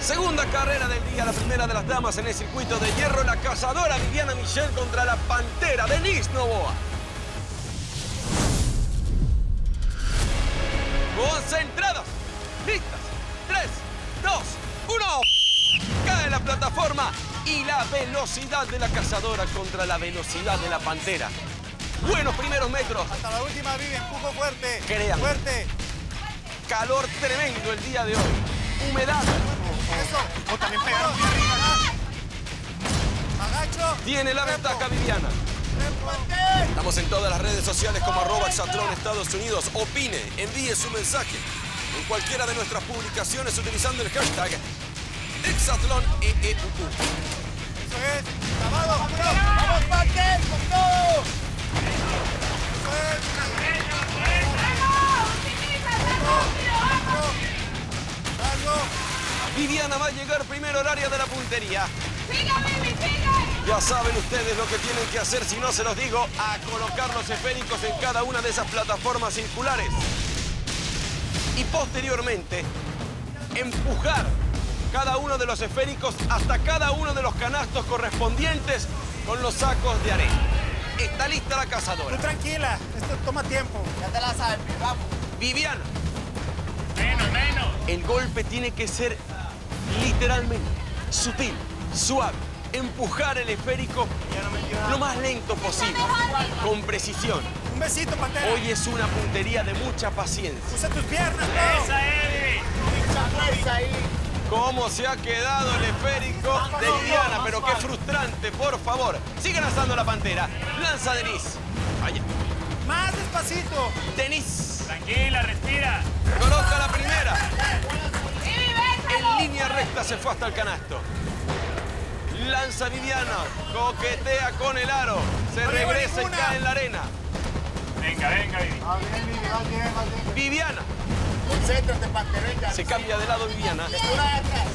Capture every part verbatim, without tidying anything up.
Segunda carrera del día, la primera de las damas en el circuito de hierro, la cazadora Viviana Michel contra la pantera Denise Novoa. Concentradas, listas, tres, dos, uno. Cae la plataforma y la velocidad de la cazadora contra la velocidad de la pantera. Buenos primeros metros. Hasta la última, Vivi, empujo fuerte. Créame. Fuerte. Calor tremendo el día de hoy. Humedad. Eso. O también pegaron muy arriba. Agacho. Tiene la ventaja Viviana. Estamos en todas las redes sociales como arroba Exatlón Estados Unidos. Opine, envíe su mensaje en cualquiera de nuestras publicaciones utilizando el hashtag Exatlón E E U U. Eso es. Clavado. Vamos, Pante, con todo. Eso es. Largo. Viviana va a llegar primero al área de la puntería. ¡Siga, Vivi, siga! Ya saben ustedes lo que tienen que hacer, si no se los digo, a colocar los esféricos en cada una de esas plataformas circulares. Y posteriormente, empujar cada uno de los esféricos hasta cada uno de los canastos correspondientes con los sacos de arena. Está lista la cazadora. Tú tranquila, esto toma tiempo. Ya te la sabes, vamos. Viviana. Menos, menos. El golpe tiene que ser literalmente sutil, suave. Empujar el esférico lo más lento posible, con precisión. Un besito, Pantera. Hoy es una puntería de mucha paciencia. Usa tus piernas, bro. Esa, Eddie. Mucha fuerza ahí. ¿Cómo se ha quedado el esférico de Viviana? Pero qué frustrante, por favor. Sigue lanzando la pantera. Lanza Denise. Vaya. Más despacito. Denise. Tranquila, respira. Coloca la primera. ¡Vivi, bétalo! En línea recta se fue hasta el canasto. Lanza Viviana. Coquetea con el aro. Se No lleva regresa y ninguna. cae en la arena. Venga, venga, Vivi. Va bien, Vivi, va bien, va bien. Viviana. Concéntrate, Pantera, venga. Se cambia de lado Viviana. Una de atrás.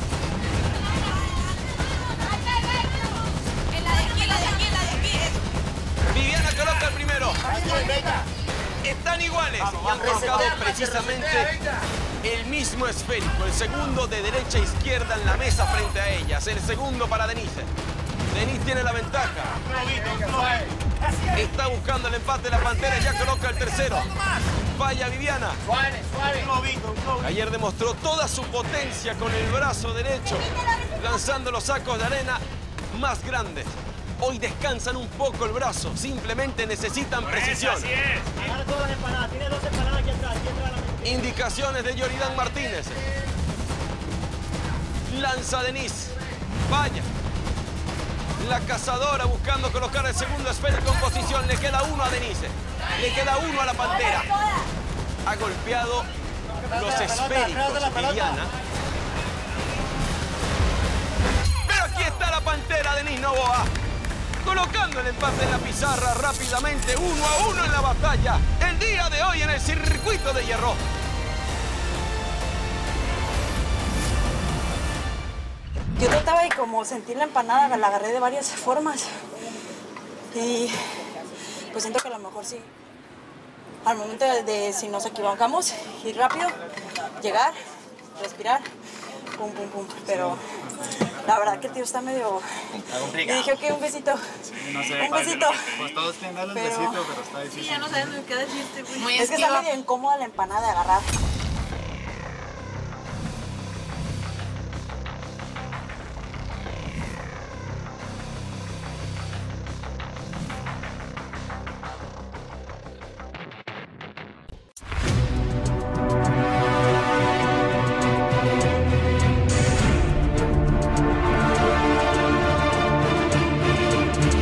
En la de aquí, la de aquí, la de aquí. Viviana coloca el primero. Venga, venga. Están iguales y han colocado precisamente el mismo esférico. El segundo de derecha a izquierda en la mesa frente a ellas. El segundo para Denise. Denise tiene la ventaja. Está buscando el empate de la pantera y ya coloca el tercero. Falla Viviana. Suave, suave. Ayer demostró toda su potencia con el brazo derecho, lanzando los sacos de arena más grandes. Hoy descansan un poco el brazo, simplemente necesitan precisión. Así es. Agarra todas las empanadas, tiene dos empanadas aquí atrás, aquí atrás la mete. Indicaciones de Yoridán Martínez. Lanza Denise. Falla. La cazadora buscando colocar el segundo esférico en posición. Le queda uno a Denise. Le queda uno a la pantera. Ha golpeado los esféricos Viviana. Pero aquí está la pantera Denise Novoa. Colocando el empate en la pizarra rápidamente, uno a uno en la batalla. El día de hoy en el circuito de hierro. Yo trataba de como sentir la empanada, la agarré de varias formas. Y pues siento que a lo mejor sí. Al momento de, de si nos equivocamos, ir rápido, llegar, respirar, pum, pum, pum. Pero la verdad que el tío está medio... Está Y complicado. dije, ok, un besito. No sé, Un besito. pues todos quieren darle un Pero- besito, pero está difícil. Ya no sabes ni qué decirte, güey. Muy Es que está esquiva. medio incómoda la empanada de agarrar.